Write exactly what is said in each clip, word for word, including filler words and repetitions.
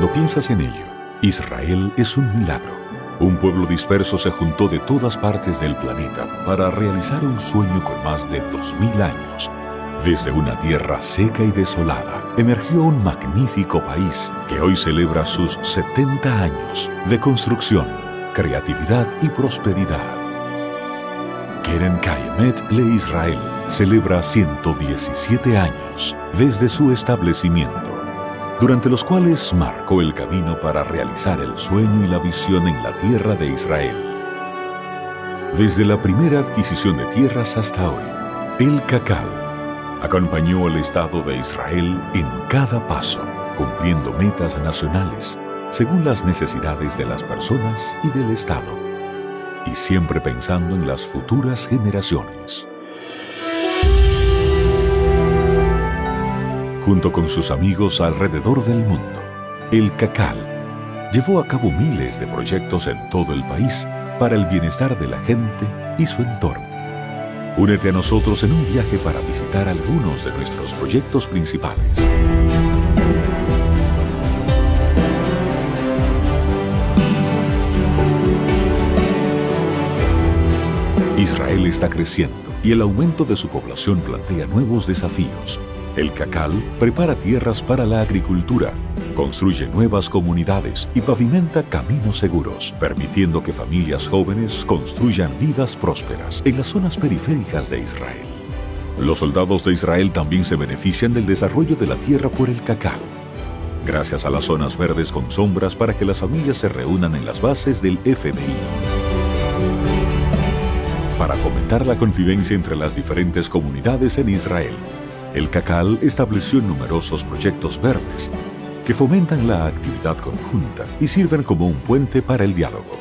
Cuando piensas en ello, Israel es un milagro. Un pueblo disperso se juntó de todas partes del planeta para realizar un sueño con más de dos mil años. Desde una tierra seca y desolada, emergió un magnífico país que hoy celebra sus setenta años de construcción, creatividad y prosperidad. Keren Kayemet Le Israel celebra ciento diecisiete años desde su establecimiento, durante los cuales marcó el camino para realizar el sueño y la visión en la tierra de Israel. Desde la primera adquisición de tierras hasta hoy, el Cacao acompañó al Estado de Israel en cada paso, cumpliendo metas nacionales según las necesidades de las personas y del Estado, y siempre pensando en las futuras generaciones. Junto con sus amigos alrededor del mundo, el Cacao llevó a cabo miles de proyectos en todo el país para el bienestar de la gente y su entorno. Únete a nosotros en un viaje para visitar algunos de nuestros proyectos principales. Israel está creciendo y el aumento de su población plantea nuevos desafíos. El Cacao prepara tierras para la agricultura, construye nuevas comunidades y pavimenta caminos seguros, permitiendo que familias jóvenes construyan vidas prósperas en las zonas periféricas de Israel. Los soldados de Israel también se benefician del desarrollo de la tierra por el Cacao, gracias a las zonas verdes con sombras para que las familias se reúnan en las bases del F D I. Para fomentar la convivencia entre las diferentes comunidades en Israel, el Cacao estableció numerosos proyectos verdes que fomentan la actividad conjunta y sirven como un puente para el diálogo.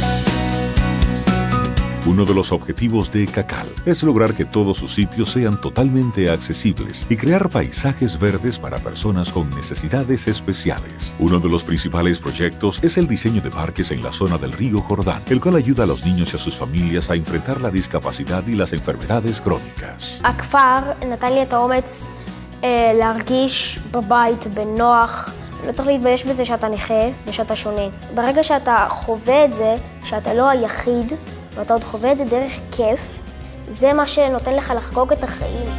Uno de los objetivos de Cacao es lograr que todos sus sitios sean totalmente accesibles y crear paisajes verdes para personas con necesidades especiales. Uno de los principales proyectos es el diseño de parques en la zona del río Jordán, el cual ayuda a los niños y a sus familias a enfrentar la discapacidad y las enfermedades crónicas. הכפר נתן לי את האומץ אה, להרגיש בבית, בנוח. לא צריך להתבייש בזה שאתה נכה ושאתה שונה. ברגע שאתה חווה את זה, שאתה לא היחיד, ואתה עוד חווה את זה דרך כיף, זה מה שנותן לך לחגוג את החיים.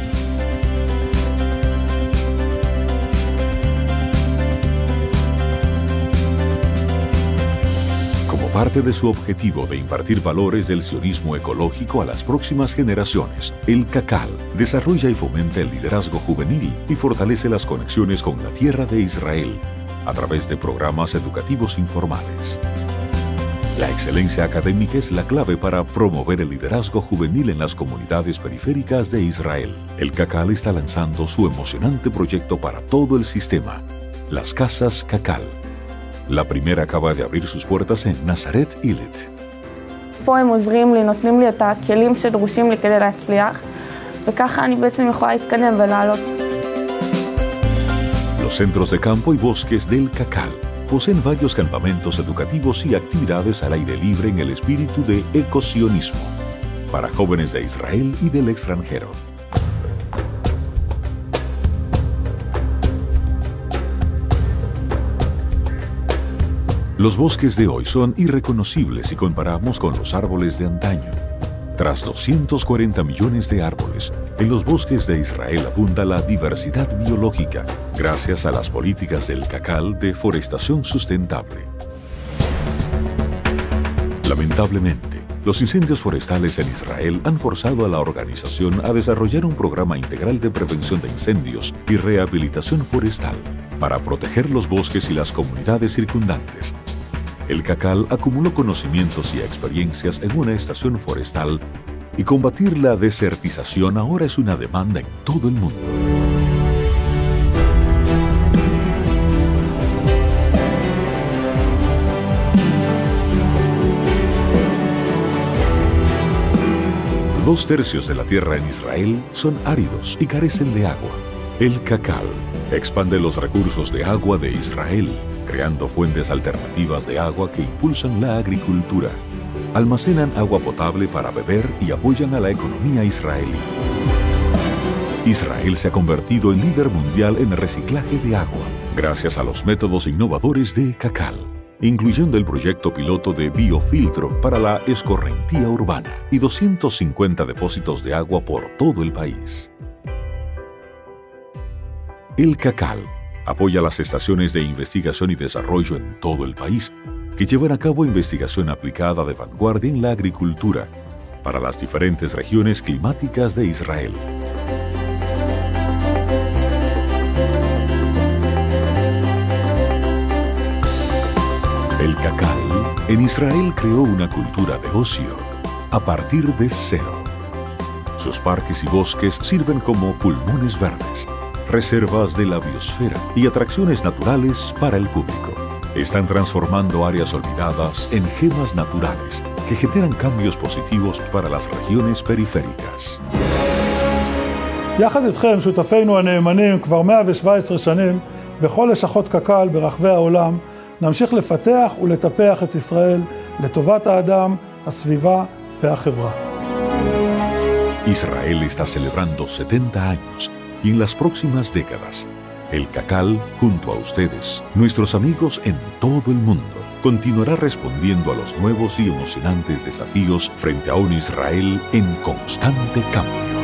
Como parte de su objetivo de impartir valores del sionismo ecológico a las próximas generaciones, el Cacao desarrolla y fomenta el liderazgo juvenil y fortalece las conexiones con la tierra de Israel a través de programas educativos informales. La excelencia académica es la clave para promover el liderazgo juvenil en las comunidades periféricas de Israel. El Cacao está lanzando su emocionante proyecto para todo el sistema, las Casas Cacao. La primera acaba de abrir sus puertas en Nazaret Illit. פה הם עוזרים לי, נותנים לי את הכלים שדרושים לי כדי להצליח, וככה אני בעצם יכולה להתקדם ולעלות. Los centros de campo y bosques del Cacao poseen varios campamentos educativos y actividades al aire libre en el espíritu de ecosionismo para jóvenes de Israel y del extranjero. Los bosques de hoy son irreconocibles si comparamos con los árboles de antaño. Tras doscientos cuarenta millones de árboles, en los bosques de Israel abunda la diversidad biológica, gracias a las políticas del Cacao de forestación sustentable. Lamentablemente, los incendios forestales en Israel han forzado a la organización a desarrollar un programa integral de prevención de incendios y rehabilitación forestal para proteger los bosques y las comunidades circundantes. El Cacao acumuló conocimientos y experiencias en una estación forestal y combatir la desertización ahora es una demanda en todo el mundo. Dos tercios de la tierra en Israel son áridos y carecen de agua. El Cacao expande los recursos de agua de Israel, creando fuentes alternativas de agua que impulsan la agricultura, almacenan agua potable para beber y apoyan a la economía israelí. Israel se ha convertido en líder mundial en reciclaje de agua, gracias a los métodos innovadores de Caccal, incluyendo el proyecto piloto de biofiltro para la escorrentía urbana y doscientos cincuenta depósitos de agua por todo el país. El Caccal apoya las estaciones de investigación y desarrollo en todo el país que llevan a cabo investigación aplicada de vanguardia en la agricultura para las diferentes regiones climáticas de Israel. El Caccal en Israel creó una cultura de ocio a partir de cero. Sus parques y bosques sirven como pulmones verdes, reservas de la biosfera y atracciones naturales para el público. Están transformando áreas olvidadas en gemas naturales que generan cambios positivos para las regiones periféricas. יחד איתכם, שותפינו הנאמנים, כבר מאה ושבע עשרה שנים, בכל לשכות קק"ל ברחבי העולם, נמשיך לפתח ולטפח את ישראל לטובת האדם, הסביבה והחברה. Israel está celebrando setenta años y en las próximas décadas, el Caccal, junto a ustedes, nuestros amigos en todo el mundo, continuará respondiendo a los nuevos y emocionantes desafíos frente a un Israel en constante cambio.